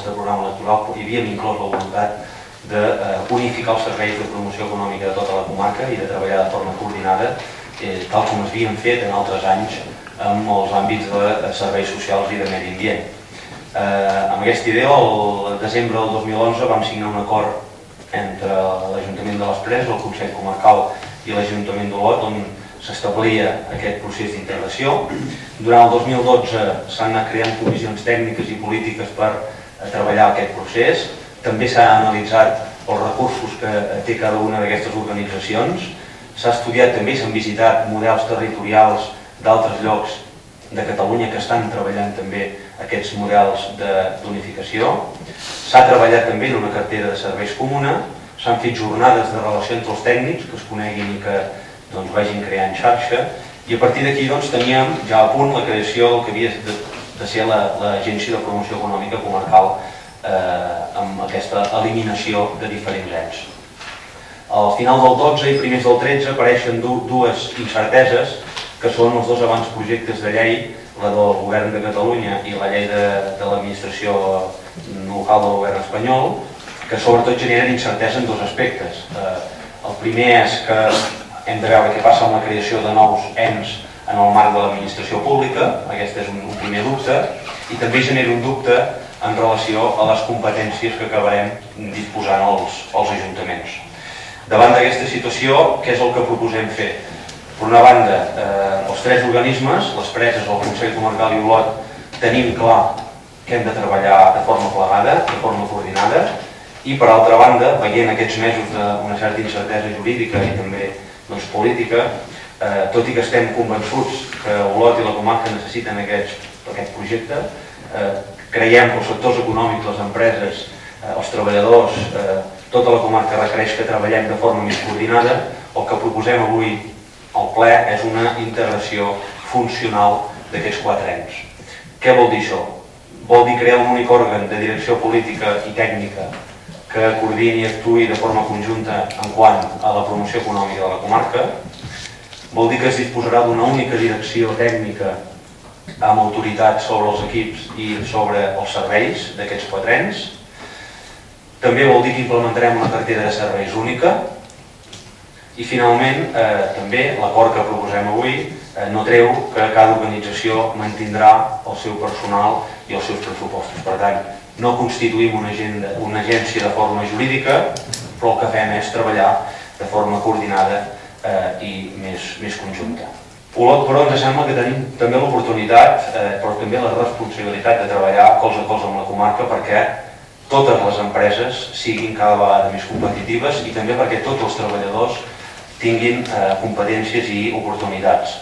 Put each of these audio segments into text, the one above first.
nostre programa electoral hi havíem inclòs la voluntat d'unificar els serveis de promoció econòmica de tota la comarca i de treballar de forma coordinada, tal com es havien fet en altres anys en els àmbits de serveis socials i de medi ambient. Amb aquesta idea, el desembre del 2011 vam signar un acord entre l'Ajuntament de les Preses, el Consell Comarcal i l'Ajuntament d'Olot, on s'establia aquest procés d'integració. Durant el 2012 s'han anat creant comissions tècniques i polítiques per treballar aquest procés. També s'han analitzat els recursos que té cada una d'aquestes organitzacions. S'ha estudiat també i s'han visitat models territorials d'altres llocs de Catalunya que estan treballant també aquests models d'unificació. S'ha treballat també en una cartera de serveis comuna, s'han fet jornades de relació entre els tècnics que es coneguin i que vagin creant xarxa, i a partir d'aquí teníem ja a punt la creació del que havia de ser l'Agència de Promoció Econòmica Comarcal amb aquesta eliminació de diferents ens. Al final del 12 i primers del 13 apareixen dues incerteses, que són els dos avantprojectes de llei, la del Govern de Catalunya i la llei de l'administració local del govern espanyol, que sobretot generen incertesa en dos aspectes. El primer és que hem de veure què passa amb la creació de nous ens en el marc de l'administració pública, aquest és un primer dubte, i també genera un dubte en relació a les competències que acabarem disposant els ajuntaments. Davant d'aquesta situació, què és el que proposem fer? Per una banda, els tres organismes, les Preses, el Consell Comarcal i Olot, tenim clar que hem de treballar de forma plegada, de forma coordinada, i per altra banda, veient aquests mesos d'una certa incertesa jurídica i també política, tot i que estem convençuts que Olot i la comarca necessiten aquest projecte, creiem que els sectors econòmics, les empreses, els treballadors, tota la comarca requereix que treballem de forma més coordinada. El que proposem avui al ple és una integració funcional d'aquests quatre ens. Què vol dir això? Vol dir crear un únic òrgan de direcció política i tècnica que coordini i actuï de forma conjunta en quant a la promoció econòmica de la comarca. Vol dir que es disposarà d'una única direcció tècnica amb autoritat sobre els equips i sobre els serveis d'aquests quatre ens. També vol dir que implementarem una cartera de serveis única. I finalment, també l'acord que proposem avui no treu que cada organització mantindrà el seu personal i els seus pressupostos. Per tant, no constituïm una agència de forma jurídica, però el que fem és treballar de forma coordinada i més conjunta. Olot, però, ens sembla que tenim també l'oportunitat, però també la responsabilitat de treballar colze a colze amb la comarca perquè totes les empreses siguin cada vegada més competitives i també perquè tots els treballadors tinguin competències i oportunitats.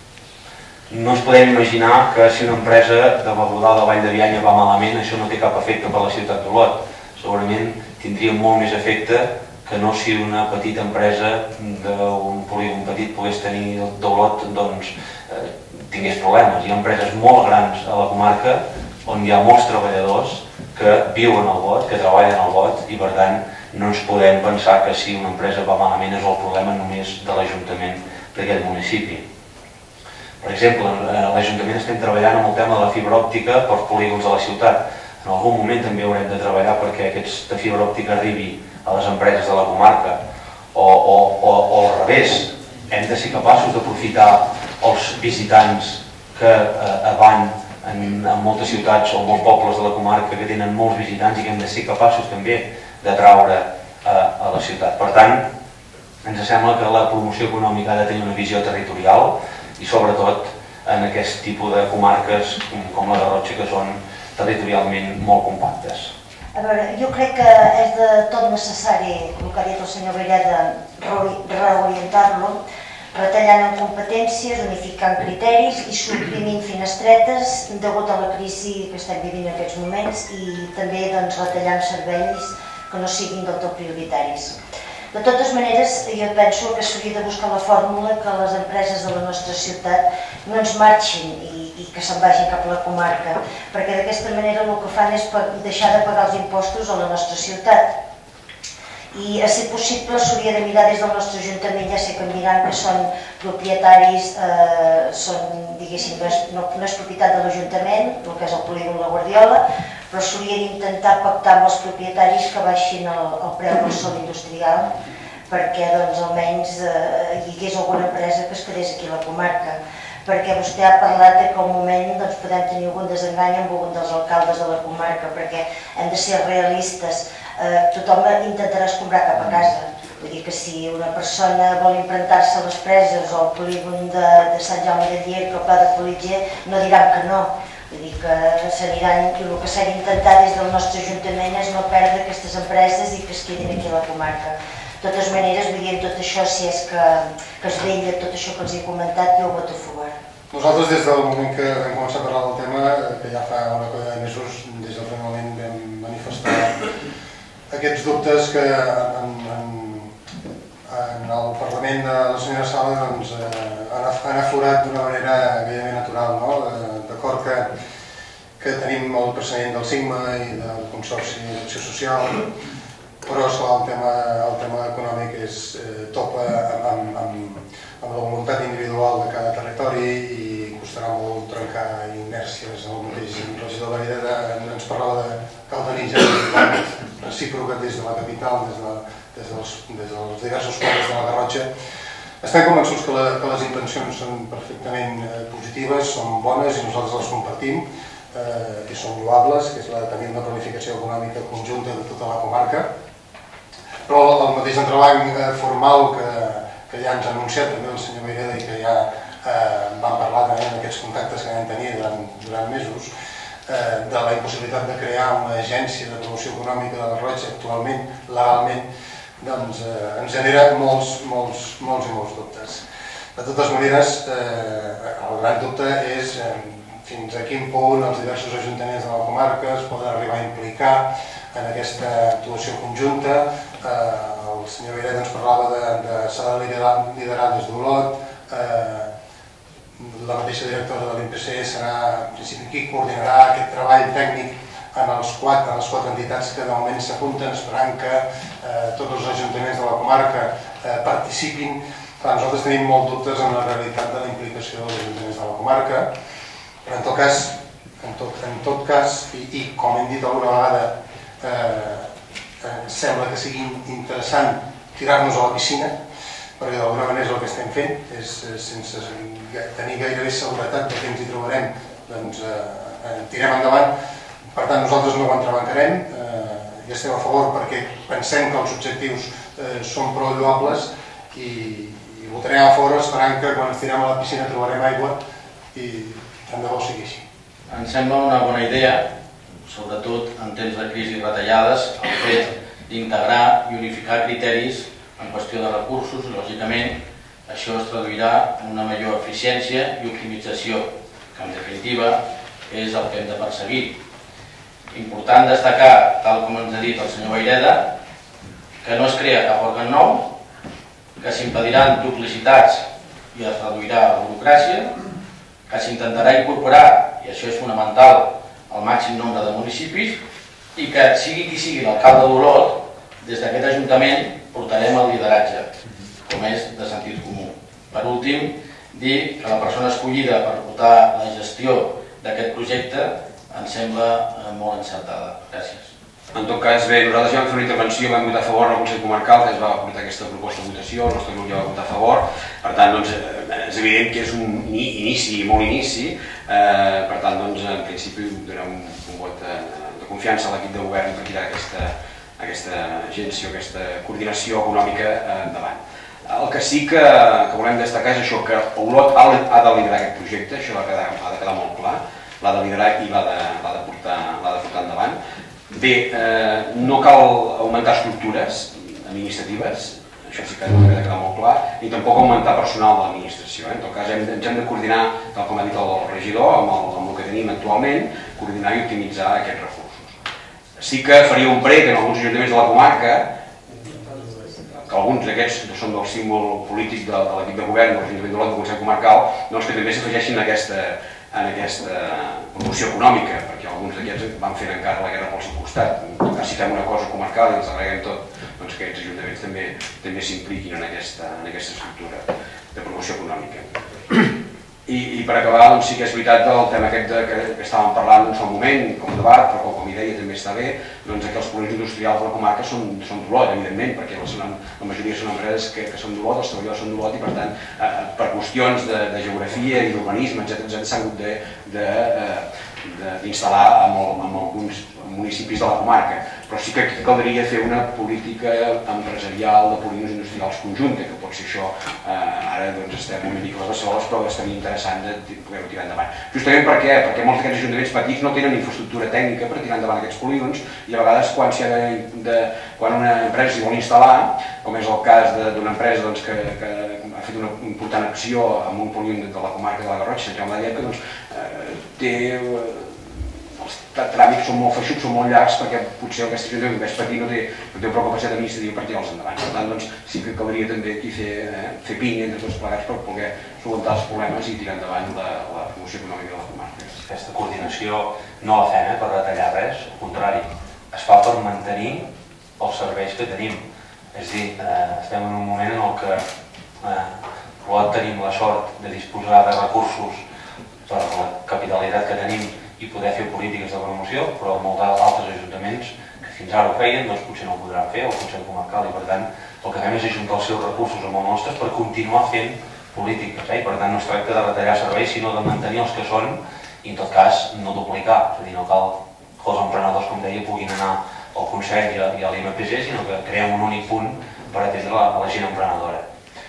No ens podem imaginar que si una empresa de Begudà de Vall de Bianya va malament, això no té cap efecte per a la ciutat d'Olot. Segurament tindria molt més efecte que no si una petita empresa d'un polígon petit pogués tenir d'Olot, doncs tingués problemes. Hi ha empreses molt grans a la comarca on hi ha molts treballadors que viuen al Bot, que treballen al Bot, i per tant no ens podem pensar que si una empresa va malament és el problema només de l'Ajuntament d'aquell municipi. Per exemple, a l'Ajuntament estem treballant amb el tema de la fibra òptica pels polígons de la ciutat. En algun moment també haurem de treballar perquè aquesta fibra òptica arribi a les empreses de la comarca. O al revés, hem de ser capaços d'aprofitar els visitants que van en moltes ciutats o molts pobles de la comarca que tenen molts visitants i que hem de ser capaços també d'atraure a la ciutat. Per tant, ens sembla que la promoció econòmica ha de tenir una visió territorial i sobretot en aquest tipus de comarques com la Garrotxa que són territorialment molt compactes. A veure, jo crec que és de tot necessari, el que ha dit el senyor Valleda, reorientar-lo, retallant en competències, unificant criteris i suprimint finestretes degut a la crisi que estem vivint en aquests moments i també retallant serveis que no siguin del tot prioritaris. De totes maneres, jo penso que s'hauria de buscar la fórmula que les empreses de la nostra ciutat no ens marxin i que se'n vagin cap a la comarca, perquè d'aquesta manera el que fan és deixar de pagar els impostos a la nostra ciutat. I, a ser possible, s'hauria de mirar des del nostre Ajuntament, ja sé que em diran que són propietaris, diguéssim, no és propietat de l'Ajuntament, el que és el polígon La Guardiola, però s'hauria d'intentar pactar amb els propietaris que baixin el preu del sòl industrial perquè almenys hi hagués alguna empresa que es quedés aquí a la comarca. Perquè vostè ha parlat que al moment podem tenir algun desengany amb algun dels alcaldes de la comarca, perquè hem de ser realistes. Tothom intentarà escombrar cap a casa. Vull dir que si una persona vol implantar-se a les preses o al polígon de Sant Jaume de Llierca o al Pla de Politger, no diran que no. Vull dir que s'aniran, i el que s'ha d'intentar des del nostre Ajuntament és no perdre aquestes empreses i que es quedin aquí a la comarca. De totes maneres, vull dir, tot això, si és que es vetlla tot això que els he comentat, jo ho voto a favor. Nosaltres, des del moment que vam començar a parlar del tema, que ja fa una colla de mesos, des del primer moment vam manifestar aquests dubtes que en el Parlament de la senyora Sala han aflorat d'una manera gairebé natural. D'acord que tenim el precedent del Sigma i del Consorci d'Acció Social, però el tema econòmic topa amb la voluntat individual de cada territori i costarà molt trencar inèrcies. El mateix regidor Vareda ens parlava de galvanitzar recíproca des de la capital, des dels diversos pobles de la Garrotxa. Estem convençuts que les intencions són perfectament positives, són bones i nosaltres les compartim i són lloables, que és la de tenir una planificació econòmica conjunta de tota la comarca. Però el mateix entrebanc formal que ja ens ha anunciat també el senyor Vayreda i que ja vam parlar també en aquests contactes que vam tenir durant mesos, de la impossibilitat de crear una agència de promoció econòmica de la Garrotxa actualment, legalment, doncs ens genera molts dubtes. De totes maneres, el gran dubte és fins a quin punt els diversos ajuntaments de la comarca es poden arribar a implicar en aquesta actuació conjunta. El senyor Vayreda ens parlava de s'ha de liderar des d'Olot, la mateixa directora de l'INPC serà en principi qui coordinarà aquest treball tècnic en les quatre entitats que de moment s'apunten, esperant que tots els ajuntaments de la comarca participin. Nosaltres tenim molts dubtes en la realitat de la implicació dels ajuntaments de la comarca, però en tot cas, i com hem dit alguna vegada, sembla que sigui interessant tirar-nos a la piscina, perquè d'alguna manera és el que estem fent, sense tenir gairebé seguretat que ens hi trobarem, doncs tirem endavant. Per tant, nosaltres no ho entrebancarem i estem a favor perquè pensem que els objectius són prou lloables i votarem a favor esperant que quan ens tirem a la piscina trobarem aigua i tant de bo sigui així. Em sembla una bona idea, sobretot en temps de crisi i retallades, el fet d'integrar i unificar criteris en qüestió de recursos, i lògicament això es traduirà en una major eficiència i optimització, que en definitiva és el que hem de perseguir. Important destacar, tal com ens ha dit el senyor Vayreda, que no es crea cap òrgan nou, que s'impediran duplicitats i es reduirà la burocràcia, que s'intentarà incorporar, i això és fonamental, el màxim nombre de municipis i que sigui qui sigui l'alcalde d'Olot, des d'aquest Ajuntament portarem el lideratge, com és de sentit comú. Per últim, dir que la persona escollida per portar la gestió d'aquest projecte em sembla molt encertada. Gràcies. En tot cas, bé, nosaltres ja vam fer una intervenció, vam votar a favor al Consell Comarcal, que es va portar aquesta proposta de votació, el nostre grup ja va votar a favor, per tant, doncs, és evident que és un inici, molt inici, per tant, doncs, en principi donem un vot de confiança a l'equip de govern per tirar aquesta agència o aquesta coordinació econòmica endavant. El que sí que volem destacar és això, que Olot ha de liderar aquest projecte, això ha de quedar molt clar, l'ha de liderar i l'ha de portar endavant. Bé, no cal augmentar estructures administratives, això sí que ha de quedar molt clar, ni tampoc augmentar personal de l'administració. En tot cas, ens hem de coordinar, tal com ha dit el regidor, amb el que tenim actualment, coordinar i optimitzar aquests recursos. Sí que faria un prec en alguns ajuntaments de la comarca, que alguns d'aquests són del símbol polític de l'equip de govern, de l'Ajuntament d'Olot, del Consell Comarcal, doncs que també s'afegeixin en aquesta promoció econòmica, perquè alguns d'aquests van fent encara la guerra pel seu costat. Si fem una cosa comarcal i ens arreglem tot, doncs que aquests ajuntaments també s'impliquin en aquesta estructura de promoció econòmica. I per acabar, doncs sí que és veritat el tema aquest que estàvem parlant en un sol moment, com a debat, però com idea també està bé, doncs que els polígons industrials de la comarca són d'Olot, evidentment, perquè la majoria són empreses que són d'Olot, els treballadors són d'Olot i per tant, per qüestions de geografia i d'urbanisme, etc., s'han hagut d'instal·lar en alguns municipis de la comarca, però sí que caldria fer una política empresarial de polígons industrials conjunta, que pot ser això, ara estem una mica a les soles, però estaria interessant de poder-ho tirar endavant. Justament per què? Perquè molts d'aquests ajuntaments petits no tenen infraestructura tècnica per tirar endavant aquests polígons i a vegades quan una empresa s'hi vol instal·lar, com és el cas d'una empresa que ha fet una important acció en un polígon de la comarca de la Garrotxa, Sant Jaume de Llierca, els tràmits són molt feixuts, són molt llargs, perquè potser aquesta ajuntament més petit no té prou capacitat administrativa per tirar-los endavant. Per tant, sí que caldria també aquí fer pinya entre tots plegats per poder solucionar els problemes i tirar endavant la promoció econòmica de la comarca. Aquesta coordinació no la fem per retallar res, al contrari, es fa per mantenir els serveis que tenim. És a dir, estem en un moment en què tenim la sort de disposar de recursos per la capitalitat que tenim i poder fer polítiques de promoció, però molts altres ajuntaments que fins ara ho feien, doncs potser no ho podran fer, el Consell Comarcal, i per tant el que fem és ajuntar els seus recursos amb els nostres per continuar fent polítiques, i per tant no es tracta de retallar serveis, sinó de mantenir els que són i en tot cas no duplicar, és a dir, no cal que els emprenedors, com deia, puguin anar al Consell i a l'IMPG, sinó que creem un únic punt per atendre la gent emprenedora.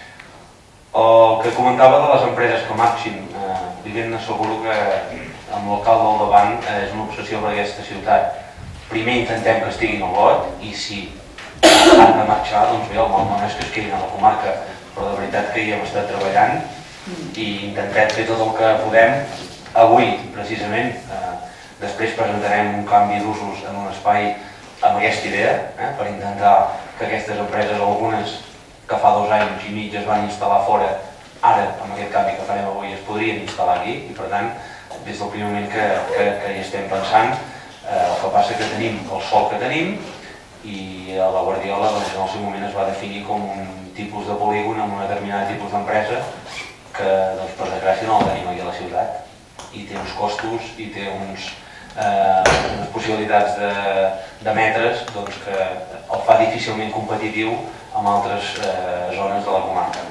El que comentava de les empreses que marxin, li ben asseguro que amb l'alcalde al davant és una obsessió per aquesta ciutat. Primer intentem que estiguin a Olot i si han de marxar, doncs bé, el mal no és que es quedin a la comarca, però de veritat que hi hem estat treballant i intentem fer tot el que podem. Avui, precisament, després presentarem un canvi d'usos en un espai amb aquesta idea, per intentar que aquestes empreses, algunes que fa 2 anys i mig es van instal·lar fora, ara, amb aquest canvi que farem avui, es podrien instal·lar aquí i, per tant, des del primer moment que hi estem pensant, el que passa que tenim el sòl que tenim i a la Guardiola en el seu moment es va definir com un tipus de polígon amb un determinat tipus d'empresa que per desgràcia no el tenim aquí a la ciutat i té uns costos i té unes possibilitats de metres que el fa difícilment competitiu amb altres zones de la comarca.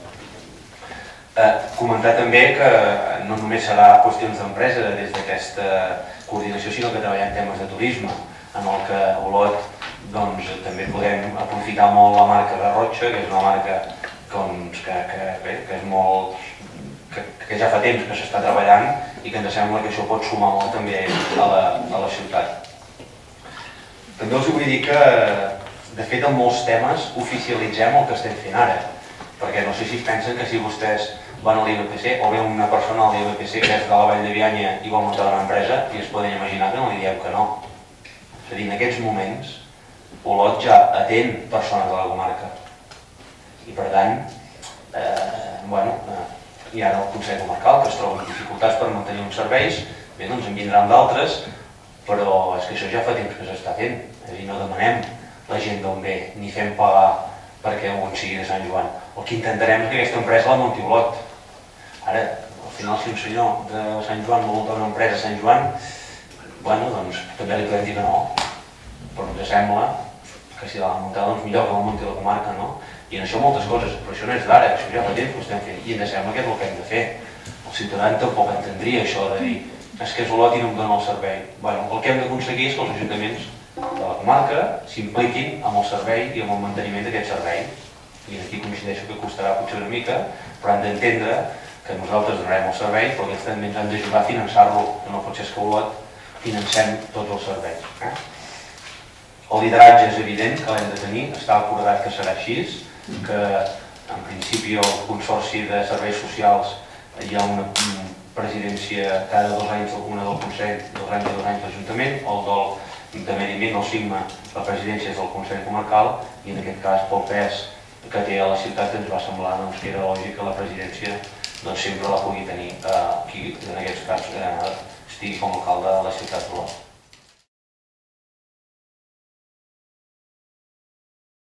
Comentar també que no només serà qüestions d'empresa des d'aquesta coordinació, sinó que treballem temes de turisme, en el que a Olot també podem aprofitar molt la marca Garrotxa, que és una marca que ja fa temps que s'està treballant i que ens sembla que això pot sumar molt també a la ciutat. També els vull dir que, de fet, en molts temes oficialitzem el que estem fent ara, perquè no sé si es pensen que si vostès van a l'IBPC o ve una persona a l'IBPC que és de la Vall de Bianya i vol muntar una empresa i es poden imaginar que no li diem que no. És a dir, en aquests moments Olot ja atén persones de la comarca i per tant hi ha el Consell Comarcal que es troba amb dificultats per mantenir uns serveis, bé, doncs en vindran d'altres, però és que això ja fa temps que s'està fent, és a dir, no demanem la gent d'on ve, ni fem pagar perquè un sigui de Sant Joan. El que intentarem és que aquesta empresa la munti Olot. Ara, al final, si un senyor de Sant Joan vol muntar una empresa a Sant Joan, doncs també li podem dir que no, però ens sembla que si la muntar, doncs millor que la munti la comarca, no? I en això moltes coses, però això no és d'ara, això ja fa temps que ho estem fent i ens sembla que és el que hem de fer. El ciutadà tampoc entendria això de dir és que és Olot i no em dona el servei. El que hem d'aconseguir és que els ajuntaments de la comarca s'impliquin amb el servei i amb el manteniment d'aquest servei. I aquí coincideixo que costarà potser una mica, però han d'entendre que nosaltres donarem el servei, però que també ens han d'ajudar a finançar-lo, que no pot ser que Olot financem tots els serveis. El lideratge és evident que l'hem de tenir, està acordat que serà així, que en principi el Consorci de Serveis Socials hi ha una presidència cada 2 anys una del Consell, 2 anys i 2 anys l'Ajuntament, el de Medi Ambient, el CIGMA, la presidència és del Consell Comarcal i en aquest cas pel pes que té a la ciutat ens va semblar que era lògic que la presidència sempre la pugui tenir qui en aquest cas estigui com a alcalde de la ciutat d'Olot.